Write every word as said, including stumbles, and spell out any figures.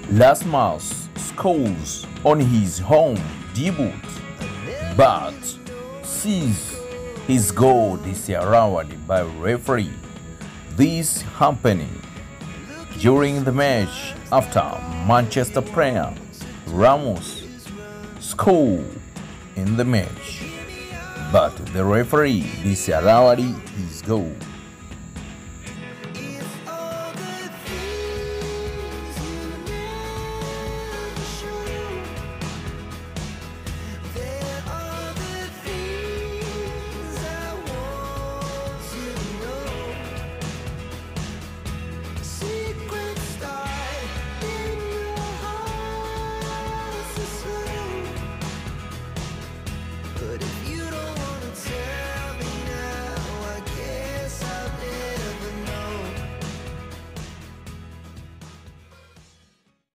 Rasmus scores on his home debut, but sees his goal disallowed by referee. This happening during the match after Manchester player Ramos scored in the match, but the referee disallowed his goal.